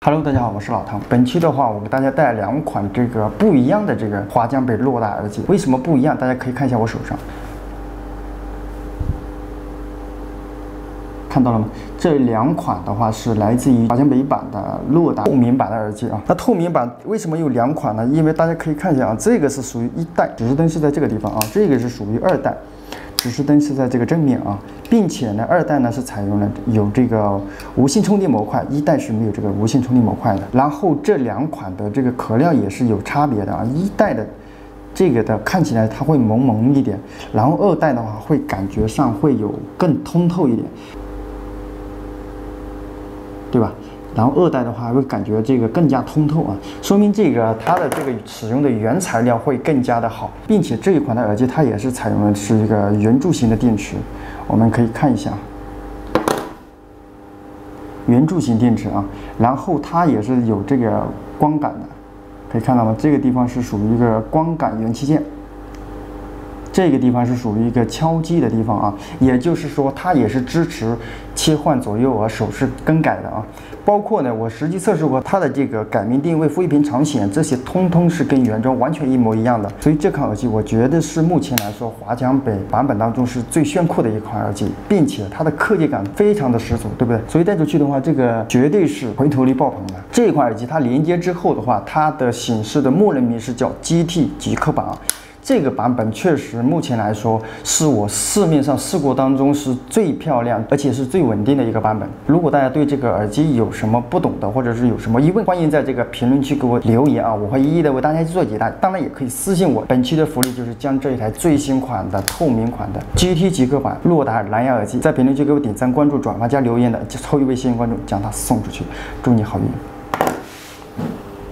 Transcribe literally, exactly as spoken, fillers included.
Hello， 大家好，我是老汤。本期的话，我给大家带来两款这个不一样的这个华强北洛达耳机。为什么不一样？大家可以看一下我手上，看到了吗？这两款的话是来自于华强北版的洛达透明版的耳机啊。那透明版为什么有两款呢？因为大家可以看一下啊，这个是属于一代，指示灯是在这个地方啊，这个是属于二代。 指示灯是在这个正面啊，并且呢，二代呢是采用了有这个无线充电模块，一代是没有这个无线充电模块的。然后这两款的这个壳料也是有差别的啊，一代的这个的看起来它会蒙蒙一点，然后二代的话会感觉上会有更通透一点，对吧？ 然后二代的话会感觉这个更加通透啊，说明这个它的这个使用的原材料会更加的好，并且这一款的耳机它也是采用的是一个圆柱形的电池，我们可以看一下，圆柱形电池啊，然后它也是有这个光感的，可以看到吗？这个地方是属于一个光感元器件。 这个地方是属于一个敲击的地方啊，也就是说它也是支持切换左右啊、手势更改的啊。包括呢，我实际测试过它的这个改名定位、负一频长显，这些通通是跟原装完全一模一样的。所以这款耳机我觉得是目前来说华强北版本当中是最炫酷的一款耳机，并且它的科技感非常的十足，对不对？所以带出去的话，这个绝对是回头率爆棚的。这款耳机它连接之后的话，它的显示的默认名是叫 G T 极客版啊。 这个版本确实，目前来说是我市面上试过当中是最漂亮，而且是最稳定的一个版本。如果大家对这个耳机有什么不懂的，或者是有什么疑问，欢迎在这个评论区给我留言啊，我会一一的为大家去做解答。当然也可以私信我。本期的福利就是将这一台最新款的透明款的 G T 极客版洛达蓝牙耳机，在评论区给我点赞、关注、转发加留言的，抽一位幸运观众将它送出去。祝你好运！